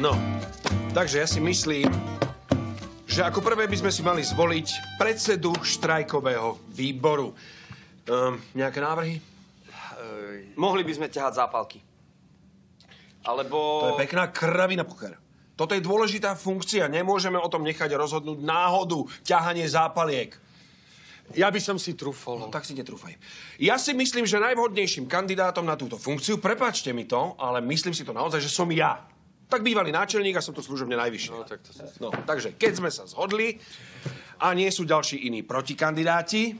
No, takže ja si myslím, že ako prvé by sme si mali zvoliť predsedu štrajkového výboru. Nejaké návrhy? Mohli by sme ťahať zápalky. Alebo... To je pekná kravina, Pucher. Toto je dôležitá funkcia. Nemôžeme o tom nechať rozhodnúť náhodu, ťahanie zápaliek. Ja by som si trúfol. No, tak si netrúfaj. Ja si myslím, že najvhodnejším kandidátom na túto funkciu, prepáčte mi to, ale myslím si to naozaj, že som ja. Tak bývalý náčelník a som to služobne najvyššie. No, tak to sa... No, takže keď sme sa zhodli a nie sú ďalší iní protikandidáti,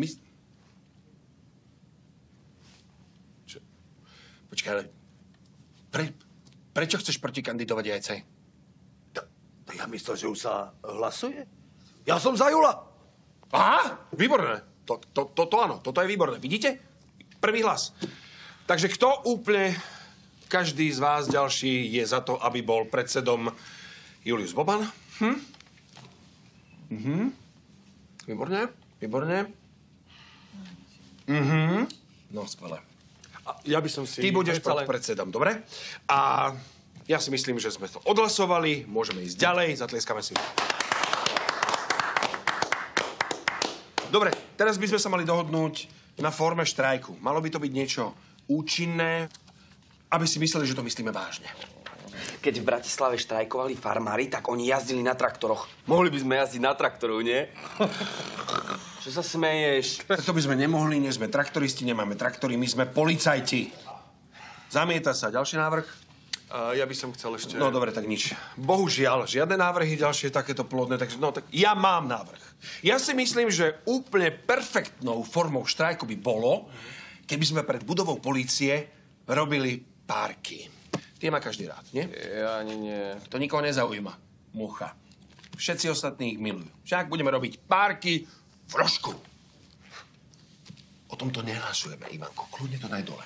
Počkaj, ale prečo chceš protikandidovať Jajcej? Ja myslel, že už sa hlasuje. Ja som za Jula. Aha, výborné. Toto áno, toto je výborné. Vidíte? Prvý hlas. Takže kto úplne, každý z vás ďalší je za to, aby bol predsedom Julius Boban? Výborné, výborné. No, skvelé. Ja by som si... Ty budeš predsedom, dobre? A ja si myslím, že sme to odhlasovali, môžeme ísť ďalej, zatlieskame si. Dobre, teraz by sme sa mali dohodnúť na forme štrajku. Malo by to byť niečo účinné, aby si mysleli, že to myslíme vážne. Keď v Bratislave štrajkovali farmári, tak oni jazdili na traktoroch. Mohli by sme jazdiť na traktoroch, nie? Čo sa smeješ? Tak to by sme nemohli, nie sme traktoristi, nemáme traktory, my sme policajti. Zamieta sa. Ďalší návrh? Ja by som chcel ešte... No dobre, tak nič. Bohužiaľ, žiadne návrhy ďalšie takéto plodné, takže no tak ja mám návrh. Ja si myslím, že úplne perfektnou formou štrajku by bolo, keby sme pred budovou polície robili párky. Tie má každý rád, nie? Ja ani nie. To nikoho nezaujíma. Mucha. Všetci ostatní ich milujú. Však budeme robiť párky v rožku. O tomto nehlasujeme, Ivanko. Kľudne to daj dole.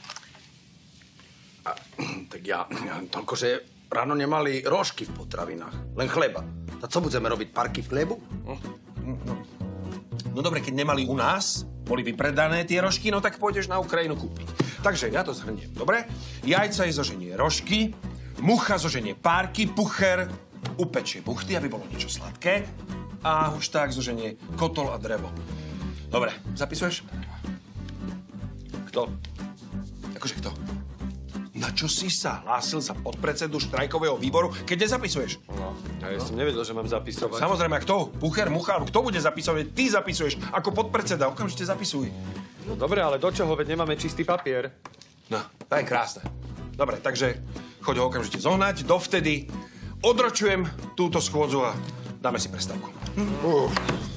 Tak ja toľko, že ráno nemali rožky v potravinách. Len chleba. Tak co budeme robiť? Parky v chlebu? No dobre, keď nemali u nás, boli vypredané tie rožky, no tak pôjdeš na Ukrajinu kúpiť. Takže ja to zhrniem, dobre? Jajca je zoženie rožky, Mucha zoženie párky, Pucher upečie buchty, aby bolo niečo sladké a Hušták zoženie kotol a drevo. Dobre, zapisuješ? Kto? Akože kto? Na čo si sa hlásil za podpredsedu štrajkového výboru, keď nezapisuješ? No, ja som nevedel, že mám zapisovať. Samozrejme, a kto? Pucher, Mucha, alebo kto bude zapisovať? Ty zapisuješ ako podpredseda, okamžite zapisuj. No dobre, ale do čoho? Veď nemáme čistý papier. No, to je krásne. Dobre, takže choď ho okamžite zohnať. Dovtedy odročujem túto schôdzu a dáme si prestávku.